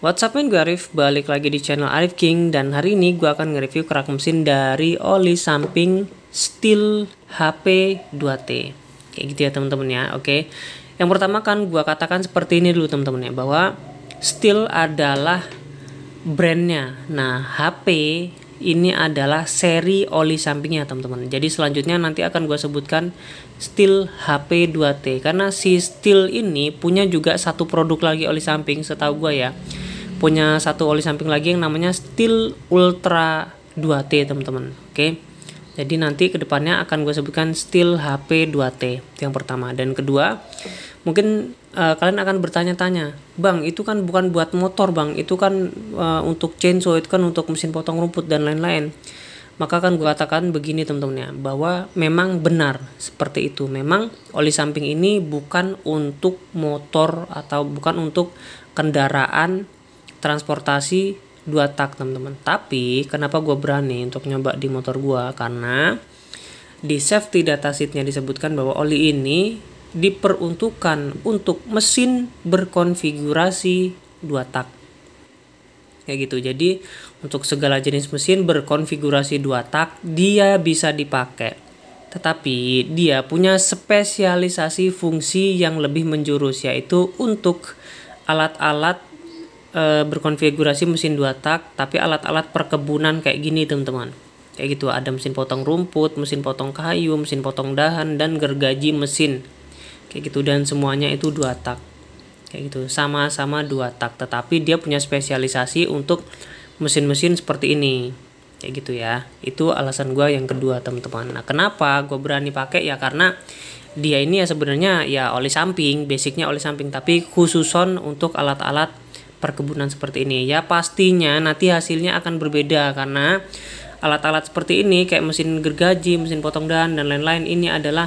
What's up men, gue Arif, balik lagi di channel Arif King. Dan hari ini gue akan nge-review kerak mesin dari oli samping Stihl HP 2T. Kayak gitu ya teman-teman ya, oke. Yang pertama kan gue katakan seperti ini dulu teman-teman ya, bahwa Stihl adalah brandnya. Nah, HP ini adalah seri oli sampingnya teman-teman. Jadi selanjutnya nanti akan gue sebutkan Stihl HP 2T. Karena si Stihl ini punya juga satu produk lagi oli samping setahu gue ya. Punya satu oli samping lagi yang namanya Stihl Ultra 2T teman-teman. Oke. Jadi nanti kedepannya akan gue sebutkan Stihl HP 2T. Itu yang pertama. Dan kedua, mungkin kalian akan bertanya-tanya, bang itu kan bukan buat motor bang, itu kan untuk chainsaw, itu kan untuk mesin potong rumput dan lain-lain. Maka akan gue katakan begini teman-teman ya, bahwa memang benar seperti itu. Memang oli samping ini bukan untuk motor atau bukan untuk kendaraan transportasi 2 tak teman-teman. Tapi kenapa gue berani untuk nyoba di motor gue, karena di safety datasheetnya disebutkan bahwa oli ini diperuntukkan untuk mesin berkonfigurasi 2 tak kayak gitu. Jadi untuk segala jenis mesin berkonfigurasi 2 tak dia bisa dipakai, tetapi dia punya spesialisasi fungsi yang lebih menjurus, yaitu untuk alat-alat berkonfigurasi mesin 2 tak, tapi alat-alat perkebunan kayak gini teman-teman. Kayak gitu, ada mesin potong rumput, mesin potong kayu, mesin potong dahan, dan gergaji mesin. Kayak gitu, dan semuanya itu 2 tak. Kayak gitu, sama-sama 2 tak, tetapi dia punya spesialisasi untuk mesin-mesin seperti ini. Kayak gitu ya. Itu alasan gue yang kedua teman-teman. Nah, kenapa gue berani pakai ya, karena dia ini ya sebenarnya ya oli samping, basicnya oli samping, tapi khususon untuk alat-alat perkebunan seperti ini. Ya pastinya nanti hasilnya akan berbeda, karena alat-alat seperti ini kayak mesin gergaji, mesin potong dahan dan lain-lain ini adalah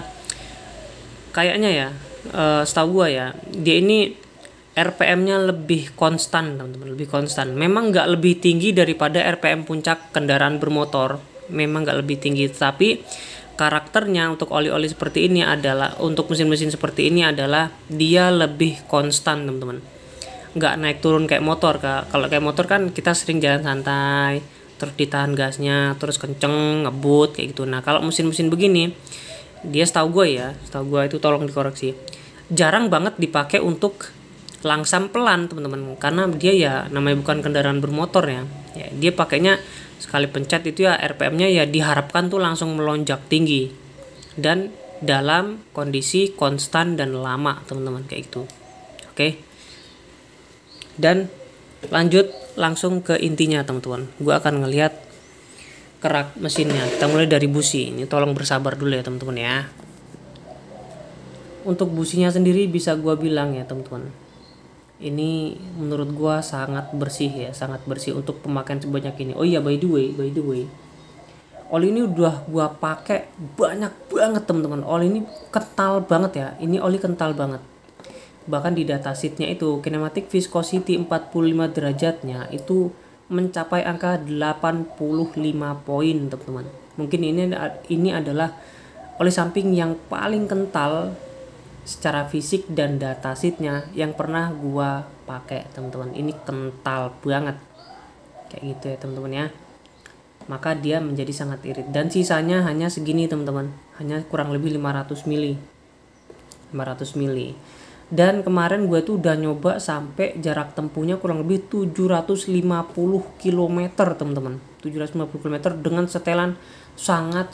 kayaknya ya, setahu gua ya, dia ini RPM-nya lebih konstan teman-teman, lebih konstan. Memang nggak lebih tinggi daripada RPM puncak kendaraan bermotor, memang nggak lebih tinggi, tapi karakternya untuk oli-oli seperti ini adalah, untuk mesin-mesin seperti ini adalah dia lebih konstan teman-teman, nggak naik turun kayak motor. Kalau kayak motor kan kita sering jalan santai, terus ditahan gasnya, terus kenceng, ngebut kayak gitu. Nah kalau mesin-mesin begini, dia setahu gue itu, tolong dikoreksi, jarang banget dipakai untuk langsam pelan teman-teman, karena dia ya namanya bukan kendaraan bermotor ya, dia pakainya sekali pencet itu ya RPM-nya ya diharapkan tuh langsung melonjak tinggi dan dalam kondisi konstan dan lama teman-teman, kayak gitu. Oke. Dan lanjut langsung ke intinya teman-teman. Gue akan ngelihat kerak mesinnya. Kita mulai dari busi. Ini tolong bersabar dulu ya teman-teman ya. Untuk businya sendiri bisa gue bilang ya teman-teman, ini menurut gue sangat bersih ya, sangat bersih untuk pemakaian sebanyak ini. Oh iya, by the way, oli ini udah gue pakai banyak banget teman-teman. Oli ini kental banget ya. Ini oli kental banget. Bahkan di datasheetnya itu kinematic viscosity 45 derajatnya itu mencapai angka 85 poin teman-teman. Mungkin ini adalah oli samping yang paling kental secara fisik dan datasheetnya yang pernah gua pakai teman-teman. Ini kental banget kayak gitu ya teman-teman ya. Maka dia menjadi sangat irit, dan sisanya hanya segini teman-teman, hanya kurang lebih 500 mili. Dan kemarin gue tuh udah nyoba sampai jarak tempuhnya kurang lebih 750 km teman-teman. 750 km dengan setelan sangat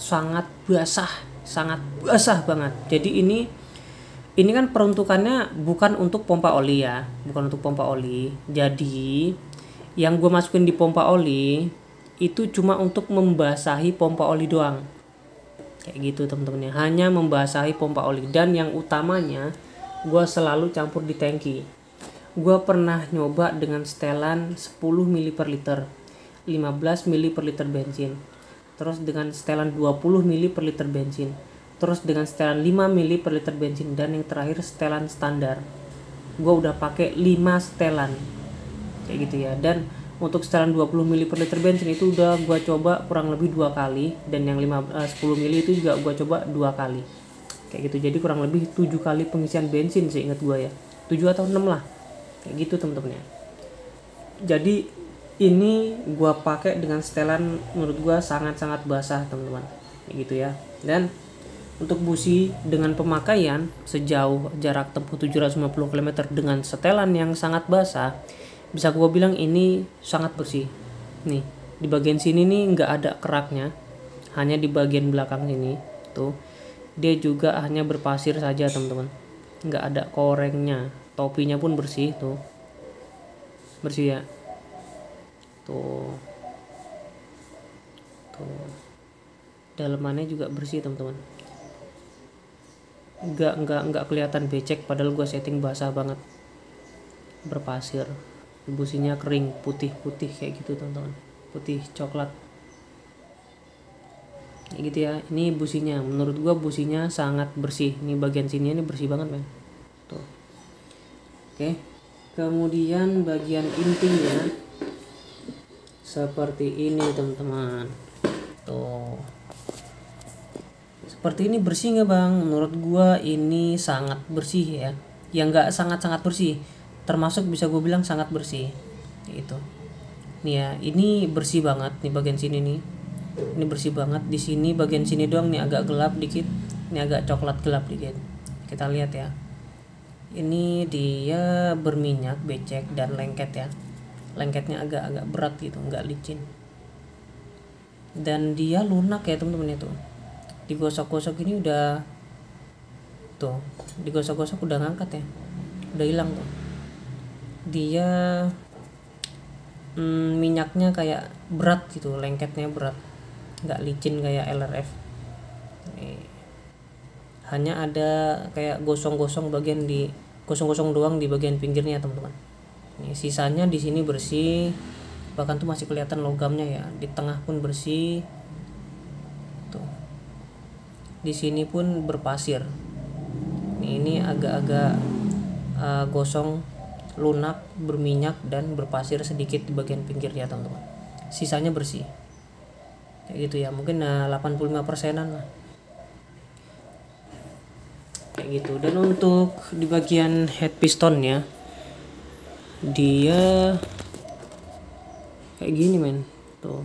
basah banget. Jadi ini kan peruntukannya bukan untuk pompa oli ya, bukan untuk pompa oli. Jadi yang gue masukin di pompa oli itu cuma untuk membasahi pompa oli doang. Kayak gitu teman-teman ya, hanya membasahi pompa oli. Dan yang utamanya gue selalu campur di tangki. Gue pernah nyoba dengan setelan 10 mili per liter, 15 mili per liter bensin, terus dengan setelan 20 mili per liter bensin, terus dengan setelan 5 mili per liter bensin, dan yang terakhir setelan standar. Gue udah pakai 5 setelan kayak gitu ya. Dan untuk setelan 20 mili per liter bensin itu udah gue coba kurang lebih 2 kali, dan yang 10 mili itu juga gue coba 2 kali kayak gitu. Jadi kurang lebih 7 kali pengisian bensin seingat gue ya, 7 atau 6 lah kayak gitu teman-teman ya. Jadi ini gua pakai dengan setelan menurut gua sangat-sangat basah teman-teman, kayak gitu ya. Dan untuk busi dengan pemakaian sejauh jarak tempuh 750 km dengan setelan yang sangat basah, bisa gua bilang ini sangat bersih. Nih di bagian sini nih nggak ada keraknya, hanya di bagian belakang sini tuh dia juga hanya berpasir saja teman-teman, nggak ada korengnya. Topinya pun bersih tuh, bersih ya. Tuh dalemannya juga bersih teman-teman, nggak kelihatan becek, padahal gue setting basah banget, berpasir. Businya kering, putih kayak gitu teman-teman, putih coklat kayak gitu ya. Ini businya, menurut gue businya sangat bersih. Ini bagian sini ini bersih banget men tuh. Oke, kemudian bagian intinya seperti ini teman-teman tuh. Seperti ini bersih nggak bang? Menurut gua ini sangat bersih ya. Yang nggak sangat bersih, termasuk bisa gue bilang sangat bersih itu. Nih ya, ini bersih banget nih bagian sini nih. Ini bersih banget. Di sini bagian sini doang nih agak gelap dikit. Ini agak coklat gelap dikit. Kita lihat ya. Ini dia berminyak, becek dan lengket ya. Lengketnya agak berat gitu, nggak licin. Dan dia lunak ya teman-teman itu. Digosok-gosok ini udah tuh, digosok-gosok udah ngangkat ya. Udah hilang tuh. Dia minyaknya kayak berat gitu, lengketnya berat. Nggak licin kayak LRF. Nih. Hanya ada kayak gosong-gosong doang di bagian pinggirnya teman-teman. Nih, sisanya di sini bersih, bahkan tuh masih kelihatan logamnya ya. Di tengah pun bersih. Tuh. Di sini pun berpasir. Ini agak-agak gosong, lunak, berminyak dan berpasir sedikit di bagian pinggirnya teman-teman. Sisanya bersih. Kayak gitu ya, mungkin 85%-an lah. Kayak gitu. Dan untuk di bagian head pistonnya dia kayak gini men tuh.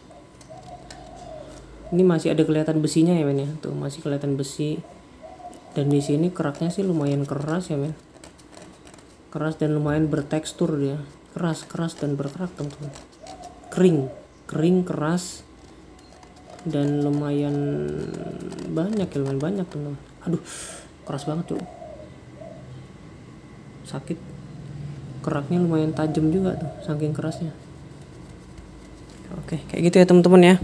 Ini masih ada kelihatan besinya ya men ya, tuh masih kelihatan besi. Dan di sini keraknya sih lumayan keras ya men, keras dan lumayan bertekstur dia, keras dan berkerak teman-teman. Kering keras dan lumayan banyak teman-teman. Aduh keras banget tuh, sakit. Keraknya lumayan tajam juga tuh saking kerasnya. Oke, kayak gitu ya teman-teman ya.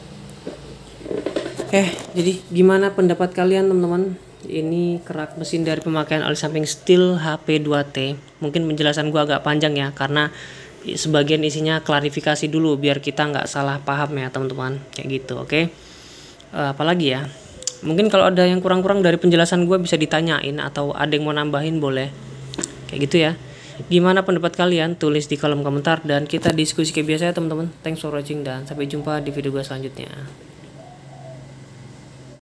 Oke, jadi gimana pendapat kalian teman-teman? Ini kerak mesin dari pemakaian oli samping Stihl HP2T. Mungkin penjelasan gua agak panjang ya, karena sebagian isinya klarifikasi dulu biar kita nggak salah paham ya teman-teman. Kayak gitu, oke. Apalagi ya? Mungkin kalau ada yang kurang-kurang dari penjelasan gua bisa ditanyain, atau ada yang mau nambahin boleh. Kayak gitu ya. Gimana pendapat kalian? Tulis di kolom komentar dan kita diskusi kayak biasa ya teman-teman. Thanks for watching dan sampai jumpa di video gue selanjutnya.